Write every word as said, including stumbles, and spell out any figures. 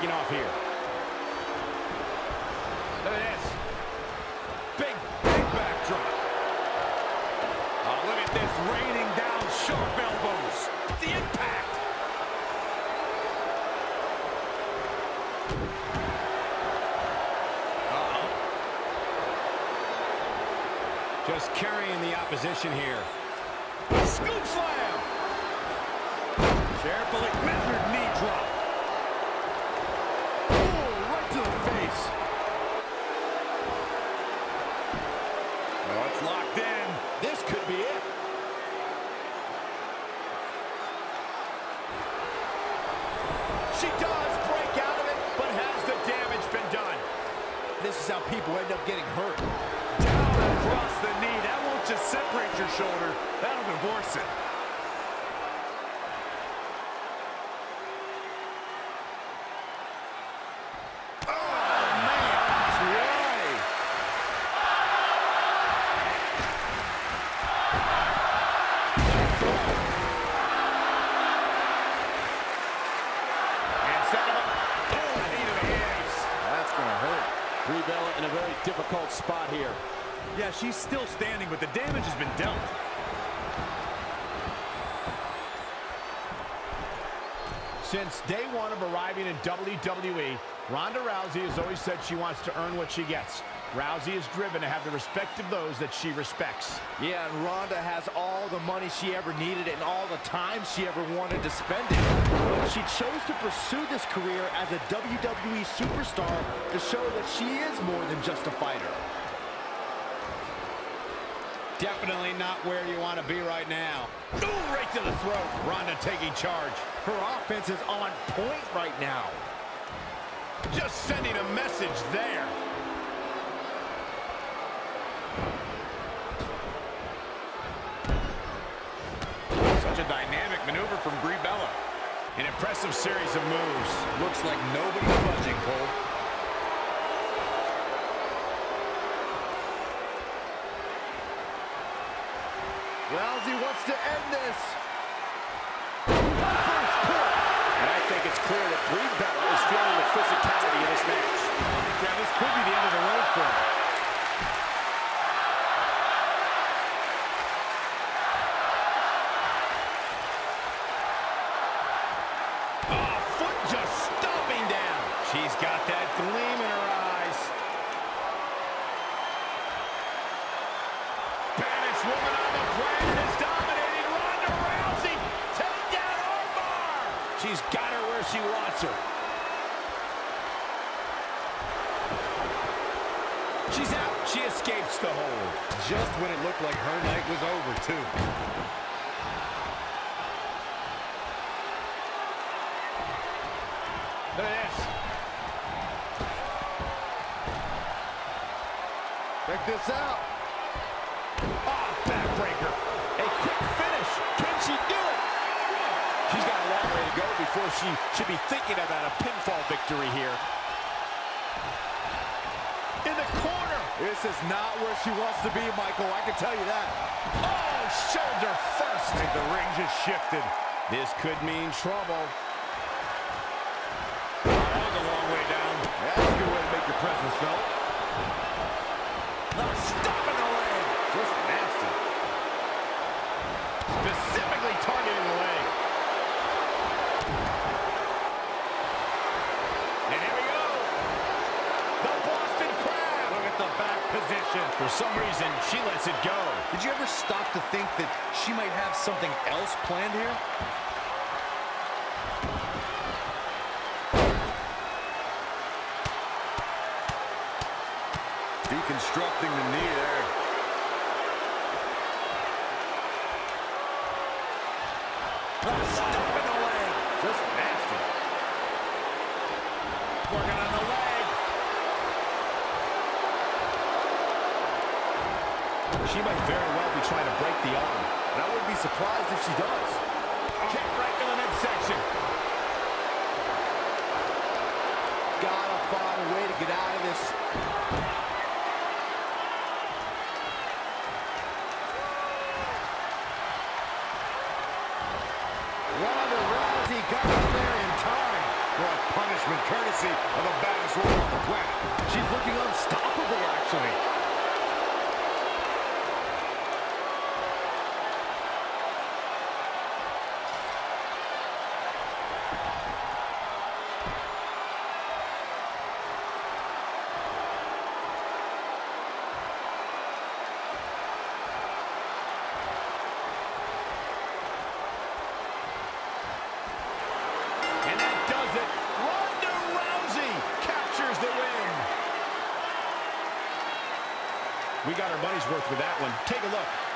breaking off here. Look at this. Big, big backdrop. Oh, look at this, raining down sharp elbows. The impact. Uh-oh. Just carrying the opposition here. Scoop slam. Carefully measured knee drop. Oh, right to the face. Oh, it's locked in. This could be it. She does break out of it, but has the damage been done? This is how people end up getting hurt. Down across the knee. That won't just separate your shoulder. That'll divorce it. Brie Bella in a very difficult spot here. Yeah, she's still standing, but the damage has been dealt. Since day one of arriving in W W E, Ronda Rousey has always said she wants to earn what she gets. Rousey is driven to have the respect of those that she respects. Yeah, and Ronda has all the money she ever needed and all the time she ever wanted to spend it. But she chose to pursue this career as a W W E superstar to show that she is more than just a fighter. Definitely not where you want to be right now. Ooh, right to the throat. Ronda taking charge. Her offense is on point right now. Just sending a message there. Such a dynamic maneuver from Brie Bella. An impressive series of moves. Looks like nobody's budging, Cole. Rousey wants to end this. First point. And I think it's clear that Brie Bella is feeling the physicality in this match. Yeah, this could be the end of the road for her. Oh, foot just stomping down. She's got that gleam in her eyes. Baddest woman on the planet is dominating. Ronda Rousey. Take down armbar. She's got her where she wants her. She's out. She escapes the hold. Just when it looked like her night was over, too. Look at this. Check this out. Oh, backbreaker. A quick finish. Can she do it? She's got a long way to go before she should be thinking about a pinfall victory here. In the corner. This is not where she wants to be, Michael. I can tell you that. Oh, shoulder first. And the ring just shifted. This could mean trouble. That was a long way down. That's a good way to make your presence felt. The stop in the leg. Just nasty. Specifically targeting the leg. And here we go. The Boston Crab. Look at the back position. For some reason, she lets it go. Did you ever stop to think that she might have something else planned here? Deconstructing the knee there. The stop in the leg. Just nasty. Working on the leg. She might very well be trying to break the arm. And I wouldn't be surprised if she does. Kick right to the midsection. Gotta find a way to get out of this. Ronda Rousey got in there in time. What punishment courtesy supremacy of the baddest woman on the planet. She's looking unstoppable, actually. And that does it. Ronda Rousey captures the win. We got our money's worth with that one. Take a look.